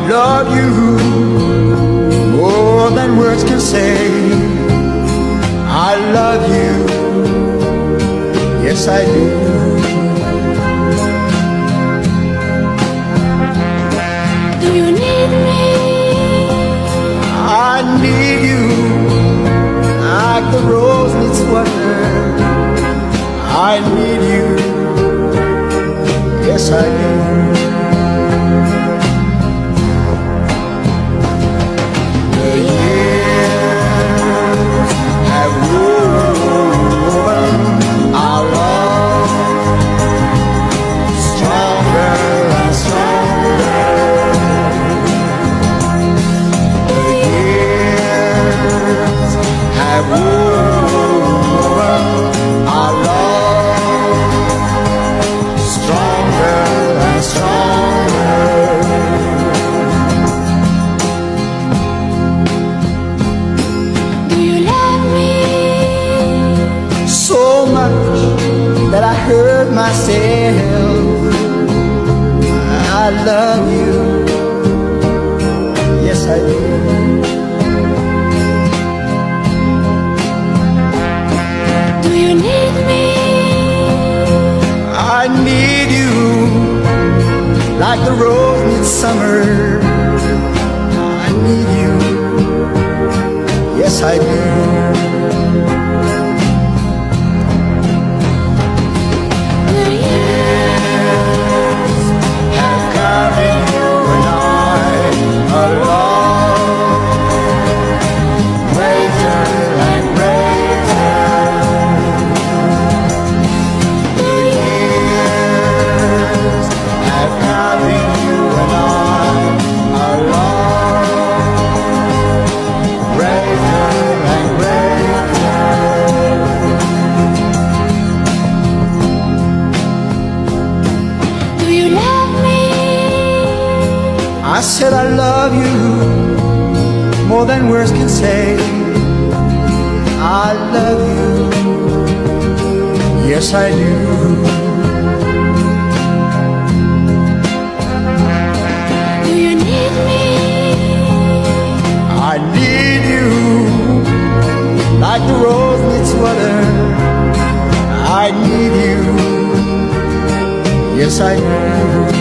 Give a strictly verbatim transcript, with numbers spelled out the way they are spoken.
love you more than words can say. I love you, yes I do. Do you need me? I need you like the rose needs water. I need you, yes I do. The years have woven our love stronger and stronger. The years have woven our love stronger and stronger. Do you love me? So much that I hurt myself. I love you, yes I do. Do you need me? I need you like the rose needs summer. I need you, yes I do. The years Have carried you and I along, greater and greater. The years have carried you and I along, greater and greater. Do you love me? I said I love you more than words can say. I love you, yes I do. Do you need me? I need you like the rose needs water. I need you, yes I do.